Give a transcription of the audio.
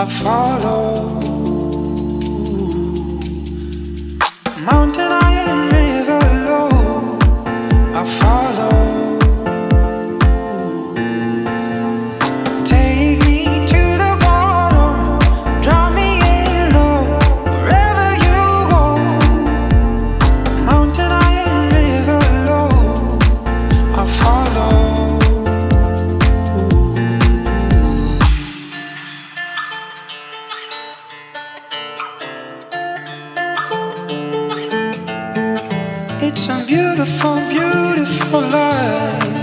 I follow. Mountain high and river low, I follow. Take me to the bottom, drop me in low, wherever you go. Mountain high and river low, I follow. It's a beautiful, beautiful life.